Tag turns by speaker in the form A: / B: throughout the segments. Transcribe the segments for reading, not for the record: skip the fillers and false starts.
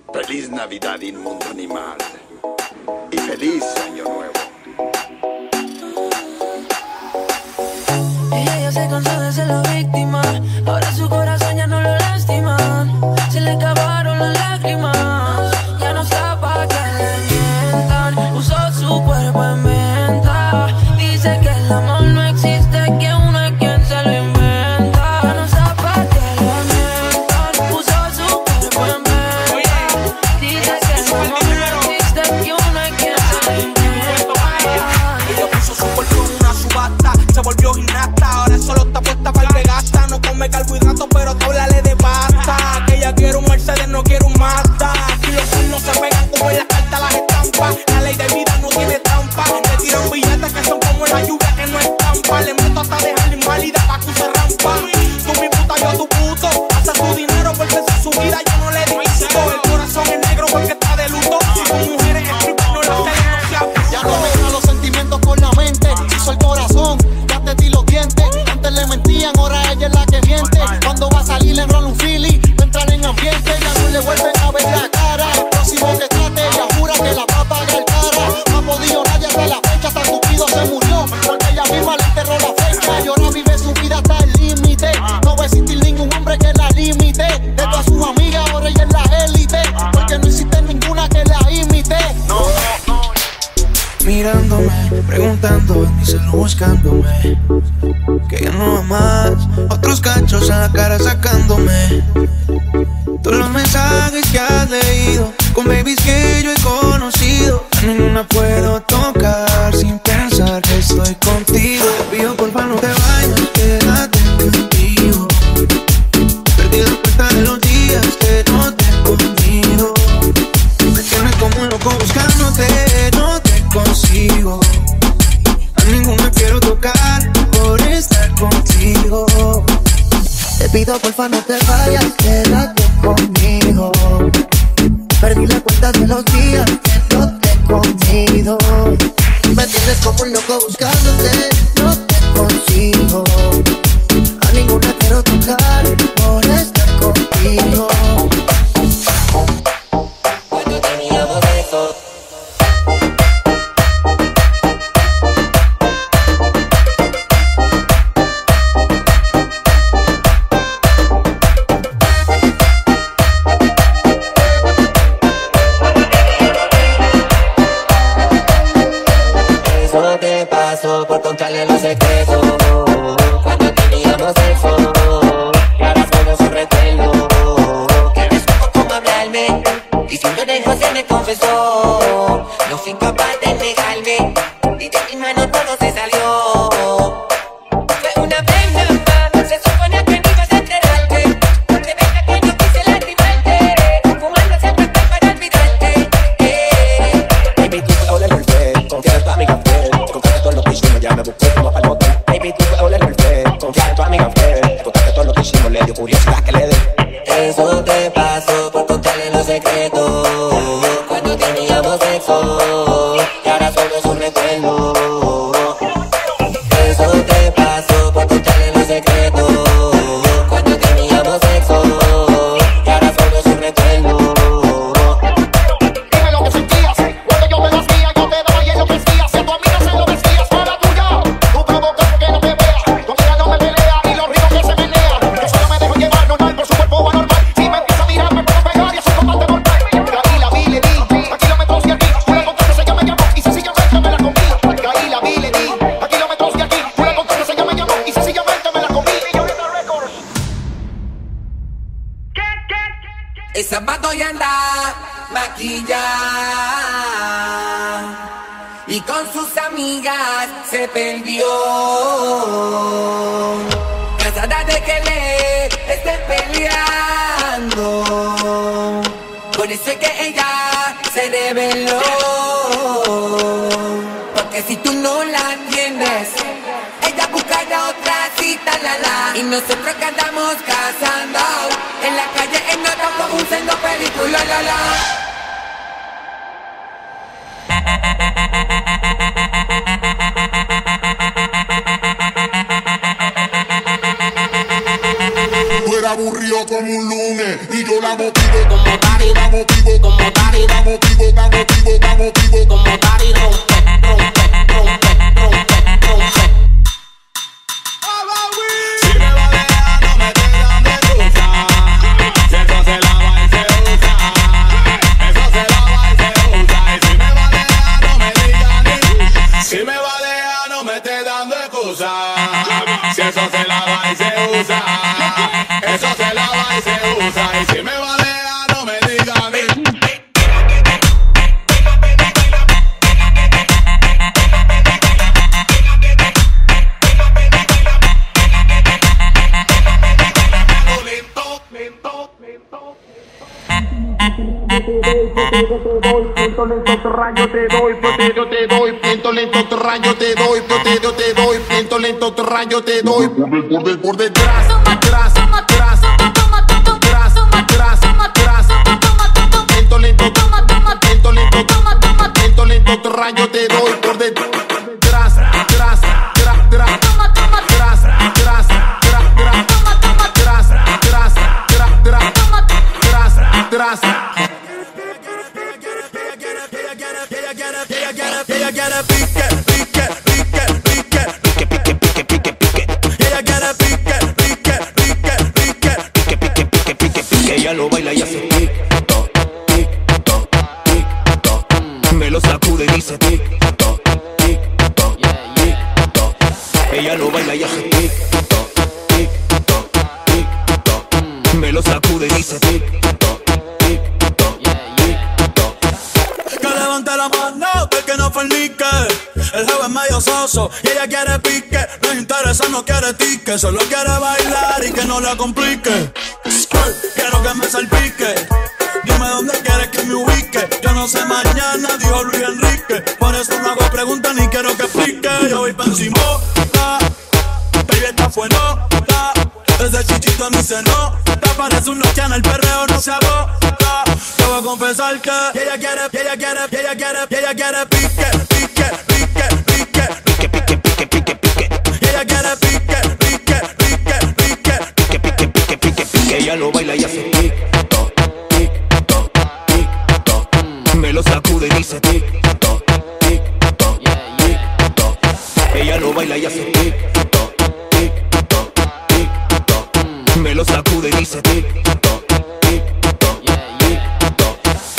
A: Feliz Navidad, inmundo animal. Y feliz Año Nuevo.
B: Ella ya se cansó de ser la víctima. Ahora su corazón ya no lo lastima. Se le acabaron las lágrimas. Ya no está pa' que le mientan. Usó su cuerpo en venta. Dice que el amor no existe, que uno es quien se lo inventa. Ya no está pa' que le mientan. Usó su cuerpo en venta. Dice que el amor no existe, que uno es quien se lo inventa.
C: Ella puso su cuerpo en una subasta. Se volvió gimnasta, ahora solo está puesta para el que gasta. No come carbohidratos, pero tú háblale de pasta. Que ella quiere un Mercedes, no quiere un Mazda. Si los signos se pegan como en las cartas las estampas. La ley de vida no tiene trampa. Le tiran billetes que son como la lluvia que no estampa. Le meto hasta dejarla inválida pa' que use rampa. Tú mi puta, yo tu puto. Hace su dinero porque es su vida, yo no le discuto. El corazón es negro porque está de luto. Si con mujeres escritas no las tele no se apuntó.
D: Ya no mezcla los sentimientos con la mente. Hizo el corazón, ya te di los dientes. Antes le mentían, ahora ella es la que miente. Cuando va a salir le enrola un Philly, no entrar en ambiente. Ya no le vuelven a ver la cara. El próximo que trate, ella jura que la va a pagar cara. No ha podido nadie hasta la fecha, hasta Cupido se murió. Porque ella misma le enterró la fecha. Y ahora vive su vida hasta el límite. No va a existir ningún hombre que la limite. De todas sus amigas, ahora ella es la élite. Porque no existe ninguna que la imite.
B: Mirándome, preguntando, en mi celo buscándome. Que ya no va más, otros cachos en la cara sacándome. Todos los mensajes que has leído, con babies que yo he conocido. A ninguna puedo tocar sin pensar que estoy contigo. Te pido porfa no te vayas, quédate contigo. Perdí la cuenta de los días que no te he comido. Me tienes como un loco buscándote, no te consigo. A ninguna quiero tocar por estar contigo.
D: Te pido porfa no te vayas, quédate conmigo. Perdí la cuenta de los días que no te he comido. Me tienes como un loco buscándote, no te consigo. A ninguna quiero tocar por estar contigo.
E: Cuando teníamos sexo, eso te pasó por contarle los secretos. Cuando teníamos sexo, y ahora solo su recuerdo. Que no supo cómo hablarme, diciendo lejos se me confesó. No fui capaz de negarme, y de mi mano todo se salió. Fue una vez nada más, se suponía que no ibas a enterarte. De verdad que no quise lastimarte, fumando siempre para olvidarte.
C: Baby, tú puedes oler el fe, confía en tu amiga Fred. Contaste todo lo que hicimos, ya me busqué como para el motel. Baby, tú puedes oler el fe, confía en tu amiga Fred. Contaste todo lo que hicimos, le dio curiosidad que le dé.
E: Eso te pasó por contarle los secretos. Cuando teníamos sexo, y ahora solo es un recuerdo. Eso te pasó por contarle los secretos. Cuando teníamos sexo, y ahora solo es un recuerdo.
D: Dime lo que sentías, cuando yo me lo hacía, yo te daba y enloquecías. Si a tu amiga se lo decías, para tuya. Tú provocas que no te veas, tu amiga no me pelea y los ríos que se menean. Yo solo me dejo llevar normal por su cuerpo anormal. Si me empieza a mirar me puedo pegar y así combate mortal. Caí, la vi, le di, a kilómetros de aquí. Tú la encontraste, ella me llamó y sencillamente me la comí. Caí, la vi, le di, a kilómetros de aquí. Tú la encontraste, ella me llamó y sencillamente me la comí.
E: El zapato ya anda maquillada y con sus amigas se perdió. Cansada de que le estén peleando, por eso es que ella se rebeló. Porque si tú no la entiendes, ella buscará otra cita, y nosotros que andamos cazando en la calle en nota como un sendo película,
F: Tú eras aburrido como un lunes y yo la
C: vamos pide como Dari, vamos pide como Dari, vamos pide, vamos pide, vamos pide como Dari, rompe, rompe, rompe, rompe, rompe. Si me va a dejar, no me digan de excusa. Si eso se lava y se usa, eso se lava y se usa. Y si me va a dejar, no me digan de excusa. Si me va a dejar, no me esté dando excusa. Si eso se lava y se usa, eso se lava y se usa. Y si me va a dejar, no me digan de excusa.
F: Lento, lento, rayo te doy, yo te doy, lento, lento, rayo te doy, yo te doy, lento, lento, rayo te doy, por detrás, atrás, atrás, atrás, atrás, atrás, lento, lento, lento, lento, lento, rayo te doy, por detrás, atrás, atrás, atrás, atrás, atrás, atrás, atrás, atrás. Ella quiere pique, pique, pique, pique, pique, pique, pique, pique, pique. Ella quiere pique, pique, pique, pique, pique, pique, pique, pique, pique. Ella lo baila y hace tic toc, tic toc, tic toc. Me lo sacude y dice tic toc, tic toc, tic toc. Ella lo baila y hace tic toc, tic toc, tic toc. Me lo sacude y dice tic toc, tic toc, tic toc. Que levante la mano, que el que no fornique. El juego es medio soso y ella quiere pique. No interesa, no quiere tique, solo quiere bailar y que no la complique. Quiero que me salpique, dime dónde quieres que me ubique. Yo no sé mañana, dijo Luis Enrique. Por eso no hago preguntas ni quiero que explique. Yo voy pa' encima, baby, esta fue nota. Desde chichito ni se nota. Parece un noche en el perreo, no se agota. Te voy a confesar que ella quiere pique, pique, pique, pique, pique, pique, pique, pique, pique. Ella quiere pique, pique, pique, pique, pique, pique, pique, pique, pique. Ella lo baila y hace tic toc, tic toc, tic toc. Me lo sacude y dice tic toc, tic toc, tic toc. Ella lo baila y hace tic toc, tic toc, tic toc. Me lo sacude y dice tic toc, tic toc, tic toc.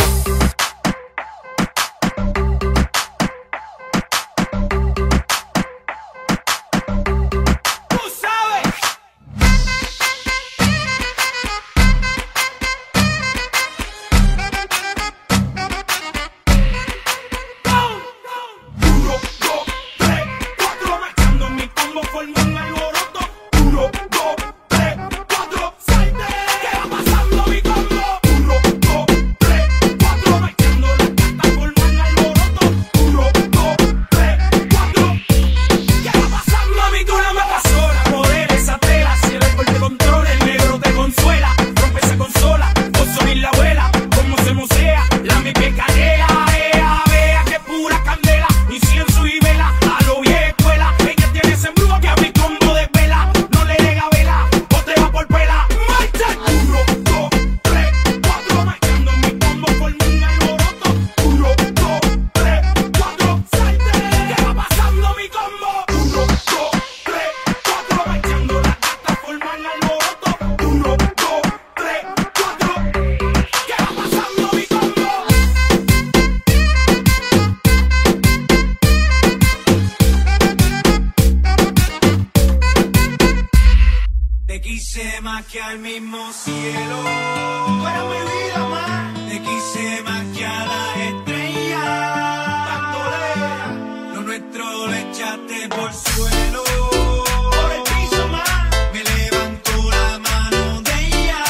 B: más que al mismo cielo. Tú eres mi vida más. Te quise más que a las estrellas. Tanto lejos, lo nuestro lo echaste por suelo. Por el piso más. Me levantó la mano de ella.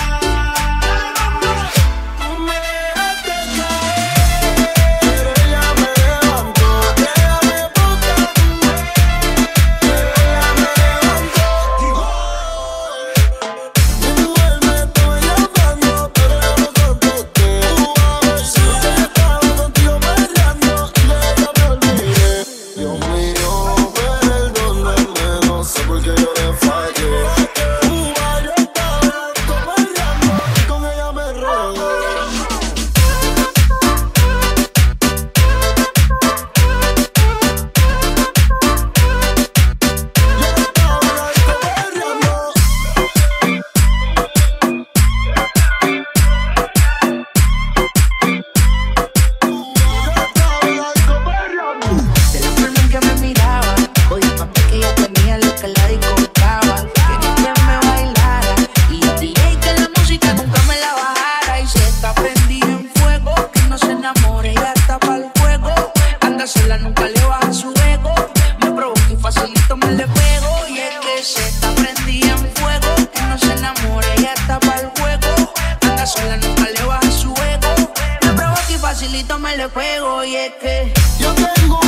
B: Tú me dejaste caer, pero ella me levantó. Ella me busca, pero ella me levantó. Digo, me estoy ahogando.
G: facilito me le pego y es que
D: yo tengo